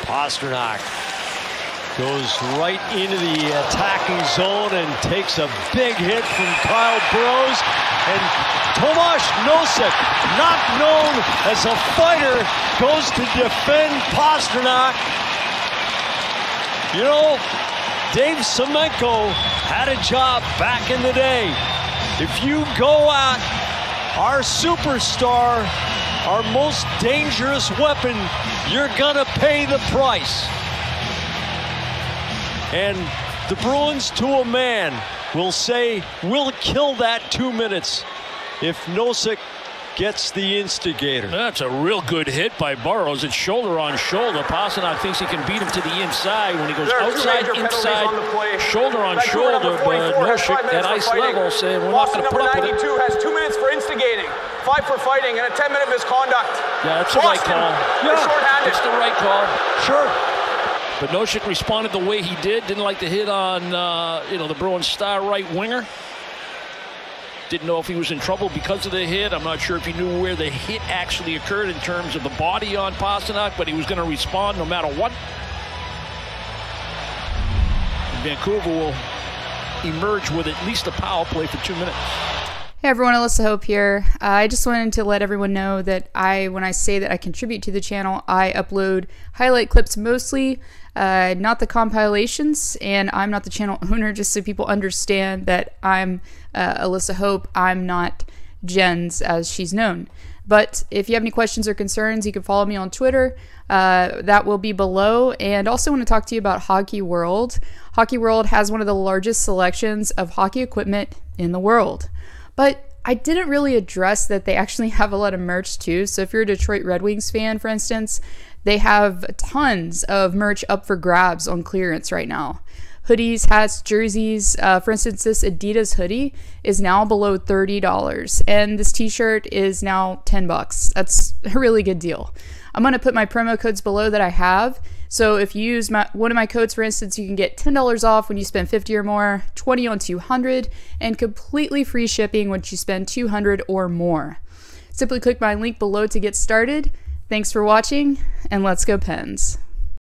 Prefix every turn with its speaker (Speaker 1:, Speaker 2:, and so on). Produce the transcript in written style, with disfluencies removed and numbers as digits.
Speaker 1: Pastrnkak goes right into the attacking zone and takes a big hit from Kyle Burroughs. And Tomas Nosek, not known as a fighter, goes to defend Pastrnkak. You know, Dave Semenko had a job back in the day. If you go at our superstar, our most dangerous weapon, you're gonna pay the price. And the Bruins, to a man, will say, we'll kill that 2 minutes if Nosek gets the instigator.
Speaker 2: That's a real good hit by Burroughs. It's shoulder on shoulder. Pastrnkak thinks he can beat him to the inside when he goes outside, inside, shoulder on shoulder. But Nosek at ice level saying, we're not going to put up with it.
Speaker 3: 92 has 2 minutes for instigating, 5 for fighting, and a 10-minute misconduct.
Speaker 2: Yeah, that's the right call.
Speaker 3: Yeah,
Speaker 2: it's the right call.
Speaker 1: Sure.
Speaker 2: But Nosek responded the way he did. Didn't like the hit on, the Bruins star right winger. Didn't know if he was in trouble because of the hit. I'm not sure if he knew where the hit actually occurred in terms of the body on Pastrnkak, but he was going to respond no matter what. And Vancouver will emerge with at least a power play for 2 minutes.
Speaker 4: Hey everyone, Alyssa Hope here. I just wanted to let everyone know that when I say that I contribute to the channel, I upload highlight clips mostly, not the compilations, and I'm not the channel owner, just so people understand that I'm Alyssa Hope. I'm not Jens, as she's known. But if you have any questions or concerns, you can follow me on Twitter. That will be below. And also want to talk to you about Hockey World. Hockey World has one of the largest selections of hockey equipment in the world. But I didn't really address that they actually have a lot of merch too. So if you're a Detroit Red Wings fan, for instance, they have tons of merch up for grabs on clearance right now. Hoodies, hats, jerseys. For instance, this Adidas hoodie is now below $30, and this t-shirt is now $10. That's a really good deal. I'm going to put my promo codes below that I have. So if you use one of my codes, for instance, you can get $10 off when you spend $50 or more, $20 on $200, and completely free shipping once you spend $200 or more. Simply click my link below to get started. Thanks for watching, and let's go Pens.